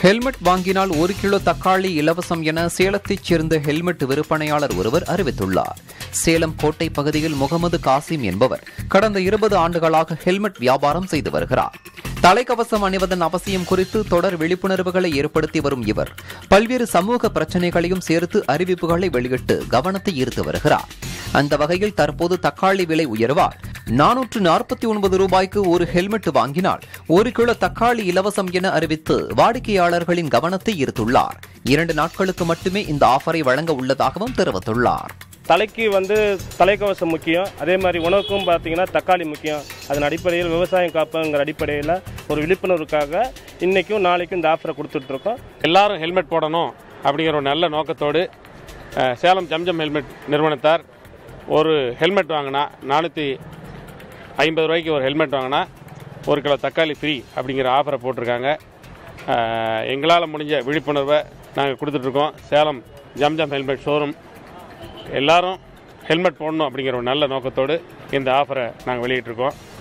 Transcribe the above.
Helmet வாங்கினால் 1 kilo தக்காளி இலவசம் என சேலத்தைச் சேர்ந்த ஹெல்மெட் விற்பனையாளர் ஒருவர் அறிவித்துள்ளார். சேலம் கோட்டை பகுதியில் முகமது காசிம் என்பவர் கடந்த 20 ஆண்டுகளாக ஹெல்மெட் வியாபாரம் செய்து வருகிறார். தலைக்கவசம் அணிவதன் அவசியம் குறித்து தொடர் விழிப்புணர்வுகளை ஏற்படுத்தி வரும் இவர் பல்வேறு சமூக பிரச்சினைகளையும் சேர்த்து அறிவிப்புகளை வெளியிட்டு கவனத்தை ஈர்த்து வருகிறார். அந்த வகையில் தற்போது தக்காளி விலை உயர்வால் 449 ரூபாய்க்கு ஒரு ஹெல்மெட் வாங்கினால் 1 கிலோ தக்காளி இலவசம் என அறிவித்து வாடிக்கையாளர்களின் கவனத்தை ஈர்த்துள்ளார். 2 நாட்களுக்கு மட்டுமே இந்த ஆஃபரை வழங்க உள்ளதாகவும் தெரிவித்துள்ளார். தலைக்கு தலைக்கவசம் முக்கியம், அதே மாதிரி உணவுக்கும் பார்த்தீங்கன்னா தக்காளி முக்கியம். அதன் அடிப்படையில் விவசாயம் காப்புங்கிற அடிப்படையில் ஒரு விழிப்புணர்வுக்காக இன்னைக்கும் நாளைக்கும் இந்த ஆஃபரை கொடுத்துட்ருக்கோம். எல்லாரும் ஹெல்மெட் போடணும் அப்படிங்கிற ஒரு நல்ல நோக்கத்தோடு சேலம் ஜம்ஜம் ஹெல்மெட் நிறுவனத்தார் ஒரு ஹெல்மெட் வாங்கினா 450 ரூபாய்க்கு ஒரு ஹெல்மெட் வாங்கினா 1 கிலோ தக்காளி ஃப்ரீ அப்படிங்கிற ஆஃபரை போட்டிருக்காங்க. எங்களால் முடிஞ்ச விழிப்புணர்வை நாங்கள் கொடுத்துட்ருக்கோம். சேலம் ஜம்ஜம் ஹெல்மெட் ஷோரூம் எல்லாரும் ஹெல்மெட் போடணும் அப்படிங்கிற ஒரு நல்ல நோக்கத்தோடு இந்த ஆஃபரை நாங்கள் வெளியிட்டிருக்கோம்.